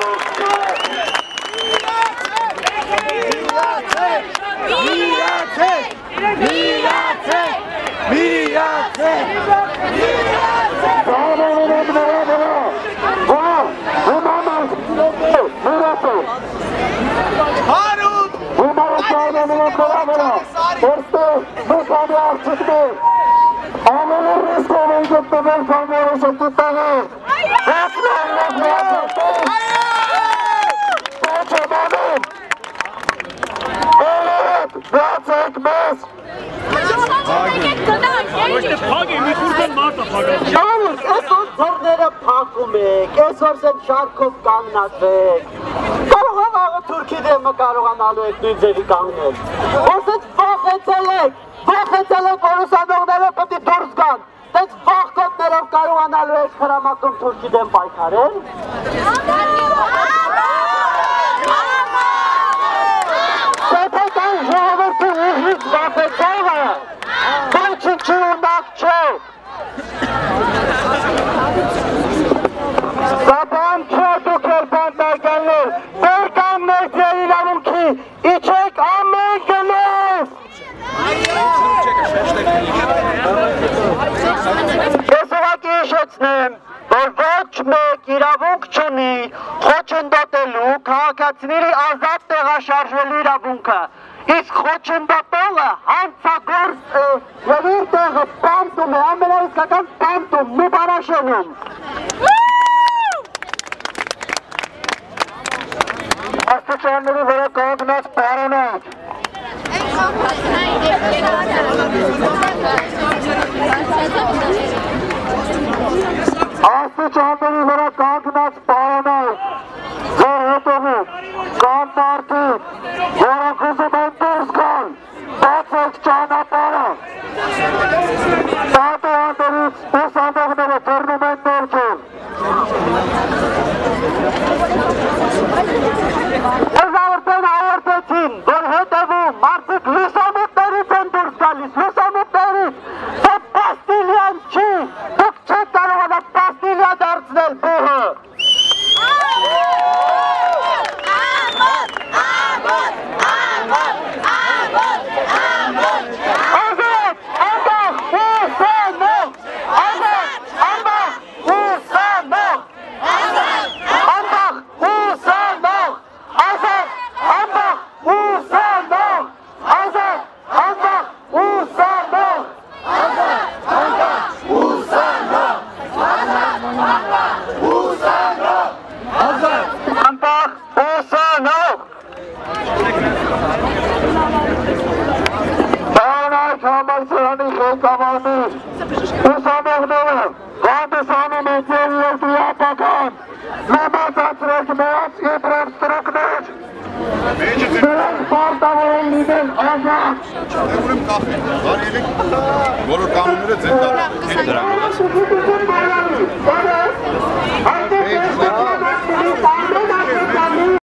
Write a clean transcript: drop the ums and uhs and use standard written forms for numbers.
Շարքով կանգնացեք, կարող է վաղը թուրքի դեմը կարողանալու եք նույն ձևի կանգնել, ոսից վախեցել եք, որ ուսանողները պետք է դուրս գան, դες վախկոտներով կարողանալու եք հրամակում թուրքի դեմ պայքարել, սեփական ժողովրդի ուժից վախեցողը, ոչինչ ունակ չէ, Սապան չէ դուք էլ բանդականներ, ներկայացներ ձեր իրավունքի, իջեք ամեն գնով։ Ես ուղղակի հիշեցնեմ, որ ոչ մեկ իրավունք չունի խոչընդոտելու քաղաքացիների ազատ տեղաշարժվելու իրավունքը, իսկ խոչընդոտողը հանցագործ է և իր տեղը պանտում է, ամենաիսկական պանտում, նուբարաշենում։ Աստիճանների վրա կանգնած պարոնակ։ Աստիճանների վրա կանգնած պարոնակ, ձեր հետևում կան մարդիկ, որոնք ուզում են դուրս գալ, բացեք ճանապարհը։ Պատահաններից ուսանողները թռնում են ներքև։ Եզավրտեն հայորդեցին, որ հետևում մարդիկ լուսամուտներից են դուրս գալիս, լուսամուտներից, թե պաստիլյան չի, դուք չեք կարողանա պաստիլյա դարձնել բուհը։